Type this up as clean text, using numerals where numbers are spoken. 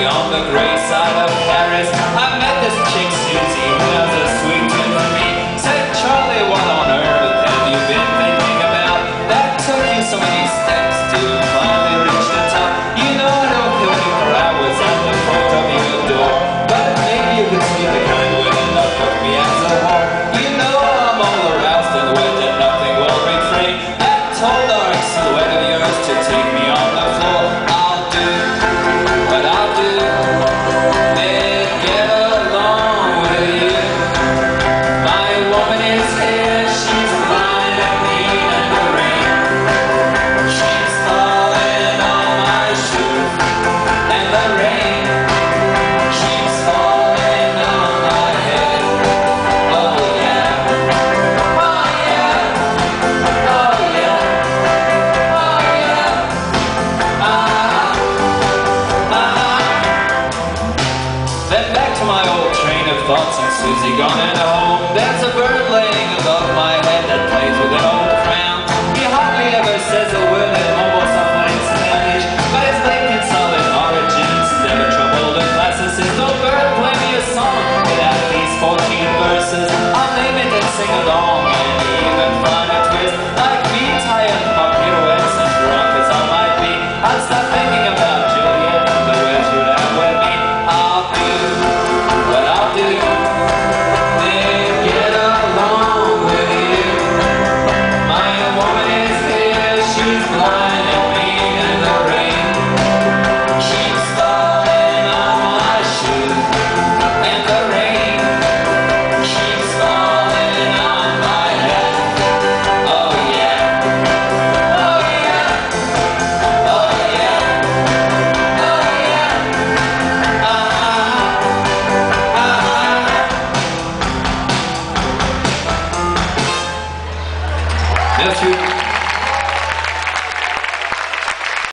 Italy, on the grey side of Paris. I met this chick Susie, who has a sweet tune for me. Said, Charlie, what on earth have you been thinking about? That took you so many steps to finally reach the top. You know I don't kill you for hours at the foot of your door, but maybe you could see the kind would not fuck me as a whore. You know I'm all aroused and wet and nothing will refrain that tall dark silhouette of yours to take me on the floor. I'll do what I'll do and get along with you. My woman is here, she's blind and mean in the rain. She's falling on my shoes and the rain. She's falling on my head. Oh yeah, oh yeah, oh yeah, oh yeah. Then back to my old train of thoughts and Susie gone and home. There's a bird laying above my head that plays with an old crown. He hardly ever says a word and almost softly in Spanish, but his late solid origins never troubled the classicists. No bird, play me a song without these 14 verses. I'll name it and sing along and even find a twist. Like me, tired pop pirouettes and drunk as I might be, I'll stop